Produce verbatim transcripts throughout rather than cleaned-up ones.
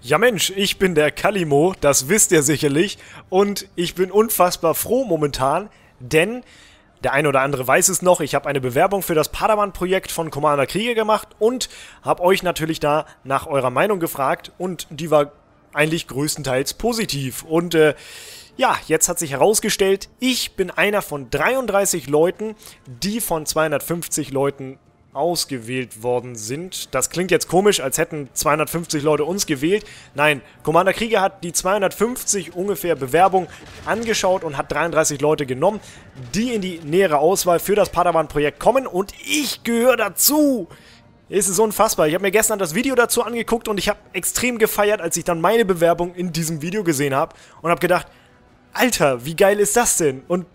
Ja Mensch, ich bin der Kalimo, das wisst ihr sicherlich, und ich bin unfassbar froh momentan, denn der eine oder andere weiß es noch, ich habe eine Bewerbung für das Padawan-Projekt von Commander Krieger gemacht und habe euch natürlich da nach eurer Meinung gefragt und die war eigentlich größtenteils positiv. Und äh, ja, jetzt hat sich herausgestellt, ich bin einer von dreiunddreißig Leuten, die von zweihundertfünfzig Leuten ausgewählt worden sind. Das klingt jetzt komisch, als hätten zweihundertfünfzig Leute uns gewählt. Nein, Commander Krieger hat die zweihundertfünfzig ungefähr Bewerbung angeschaut und hat dreiunddreißig Leute genommen, die in die nähere Auswahl für das Padawan-Projekt kommen und ich gehöre dazu. Es ist unfassbar. Ich habe mir gestern das Video dazu angeguckt und ich habe extrem gefeiert, als ich dann meine Bewerbung in diesem Video gesehen habe und habe gedacht, Alter, wie geil ist das denn? Und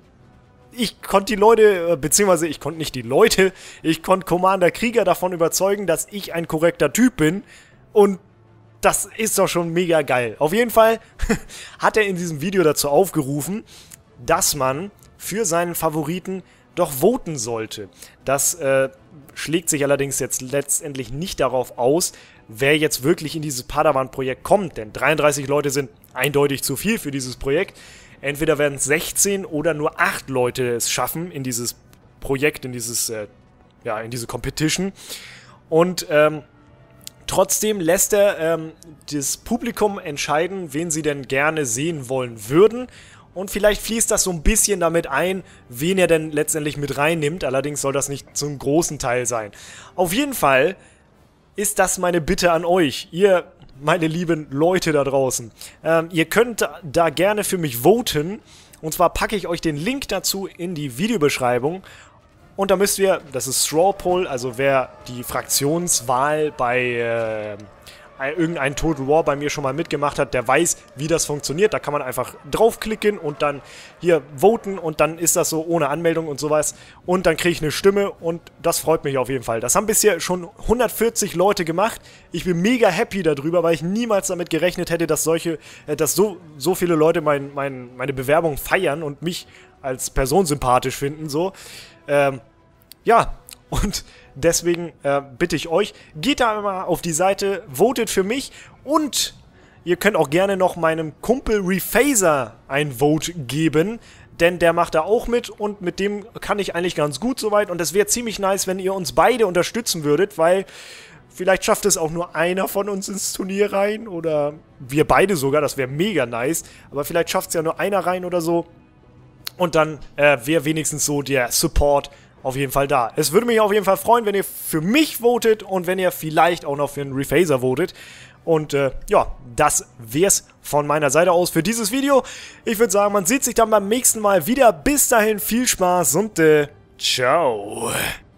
ich konnte die Leute, beziehungsweise ich konnte nicht die Leute, ich konnte Commander Krieger davon überzeugen, dass ich ein korrekter Typ bin und das ist doch schon mega geil. Auf jeden Fall hat er in diesem Video dazu aufgerufen, dass man für seinen Favoriten doch voten sollte. Das äh, schlägt sich allerdings jetzt letztendlich nicht darauf aus, wer jetzt wirklich in dieses Padawan-Projekt kommt, denn dreiunddreißig Leute sind eindeutig zu viel für dieses Projekt. Entweder werden es sechzehn oder nur acht Leute es schaffen in dieses Projekt, in dieses, äh, ja, in diese Competition. Und ähm, trotzdem lässt er ähm, das Publikum entscheiden, wen sie denn gerne sehen wollen würden. Und vielleicht fließt das so ein bisschen damit ein, wen er denn letztendlich mit reinnimmt. Allerdings soll das nicht zum großen Teil sein. Auf jeden Fall ist das meine Bitte an euch. Ihr, meine lieben Leute da draußen, ähm, ihr könnt da gerne für mich voten. Und zwar packe ich euch den Link dazu in die Videobeschreibung. Und da müsst ihr, das ist Straw Poll, also wer die Fraktionswahl bei äh, irgendein Total War bei mir schon mal mitgemacht hat, der weiß, wie das funktioniert. Da kann man einfach draufklicken und dann hier voten und dann ist das so ohne Anmeldung und sowas. Und dann kriege ich eine Stimme und das freut mich auf jeden Fall. Das haben bisher schon hundertvierzig Leute gemacht. Ich bin mega happy darüber, weil ich niemals damit gerechnet hätte, dass solche, dass so, so viele Leute mein, mein, meine Bewerbung feiern und mich als Person sympathisch finden. So. Ähm, ja, und deswegen äh, bitte ich euch, geht da mal auf die Seite, votet für mich und ihr könnt auch gerne noch meinem Kumpel Rephaser ein Vote geben, denn der macht da auch mit und mit dem kann ich eigentlich ganz gut soweit und es wäre ziemlich nice, wenn ihr uns beide unterstützen würdet, weil vielleicht schafft es auch nur einer von uns ins Turnier rein oder wir beide sogar, das wäre mega nice, aber vielleicht schafft es ja nur einer rein oder so und dann äh, wäre wenigstens so der Support auf jeden Fall da. Es würde mich auf jeden Fall freuen, wenn ihr für mich votet und wenn ihr vielleicht auch noch für einen Rephaser votet. Und äh, ja, das wär's von meiner Seite aus für dieses Video. Ich würde sagen, man sieht sich dann beim nächsten Mal wieder. Bis dahin viel Spaß und äh, ciao.